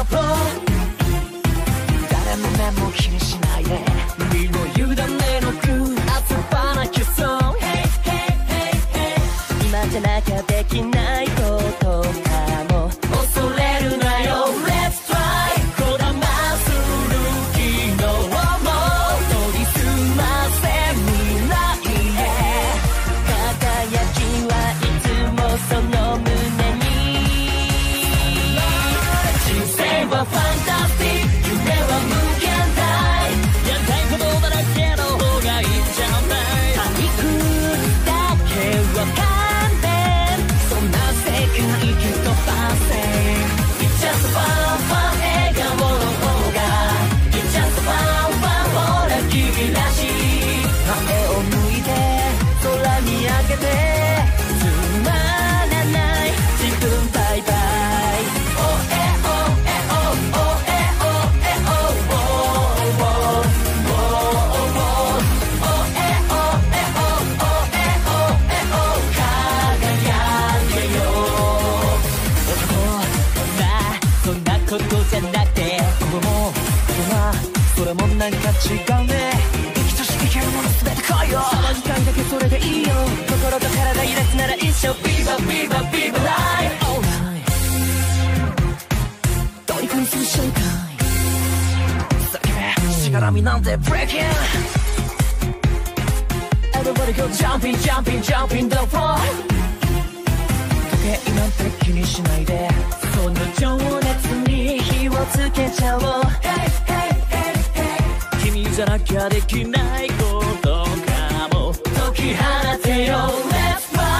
flow 誰の目も気にしないで身の委ねのグー遊ばなきゃそう Hey hey hey hey 今じゃなきゃできないことかも恐れるなよ Let's try こだまする昨日を研ぎ澄ませ未来へ輝きはいつもその胸に人生はファンタスティック夢は無限大やりたいことだらけの方がいいんじゃないパニックだけは勘弁そんな世界蹴飛ばせ It's just fun fun 笑顔の方が It's just fun fun ほら君らしい前を向いて空見上げてつまらない自分バイバイことじゃなくてこれもそれもなんか違うね生きとし生けるもの全て来いよ騒ぎたいだけそれでいいよ心と体いらすなら一生 Viva Viva Viva Life Alright 虜にする瞬間叫べしがらみなんて Breaking Everybody go jumping jumping jumping the floor 時計なんて気にしないでその情熱に火をつけちゃおう Hey hey hey hey 君じゃなきゃできないことかも解き放てよ Let's fly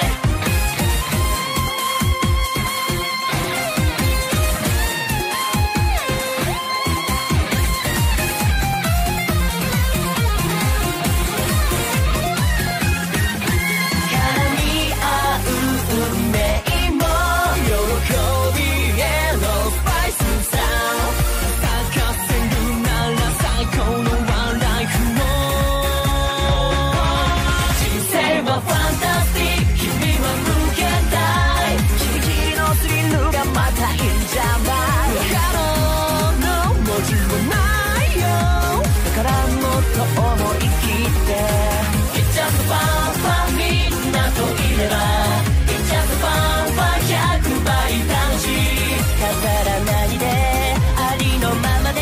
絡み合う運命も喜びへのスパイスさ咲かせるなら最高のワンライフも人生はファンタスティック君は無限大キリキリのスリルがまたいいんじゃない不可能の文字はないよだからもっと思い切って It's just fun fun みんなといれば It's just fun fun 100倍楽しい飾らないでありのままで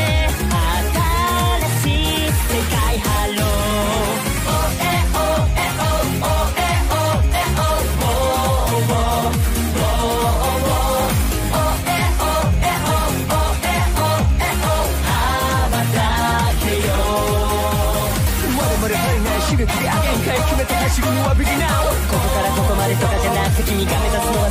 新しい世界ハロー Oh eh oh eh oh oh eh oh eh oh oh oh oh oh eh oh eh oh oh eh oh eh oh 羽ばたけよ我々足りない刺激が限界決めて走るのはビギナーここからここまでとかじゃなくて君が目指すのは